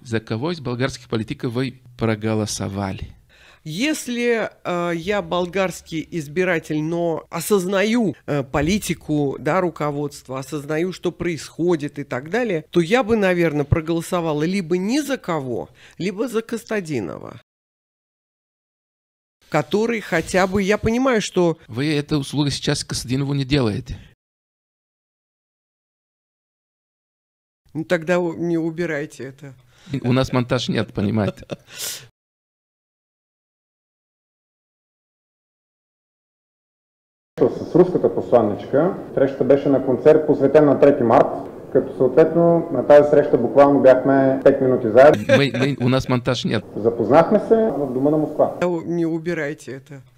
За кого из болгарских политиков вы проголосовали? Если я болгарский избиратель, но осознаю политику, да, руководства, осознаю, что происходит и так далее, то я бы, наверное, проголосовала либо ни за кого, либо за Костадинова, который хотя бы, я понимаю, что... Вы эту услугу сейчас Костадинову не делаете. Ну, тогда не убирайте это. У нас монтаж нет, понимаете. С руската посланничка. Срещата беше на концерт, посветен на 3 март, като съответно на тази среща буквално бяхме 5 минути заедно. У нас монтаж нет. Запознахме се в дома на Москва. Не убирайте это.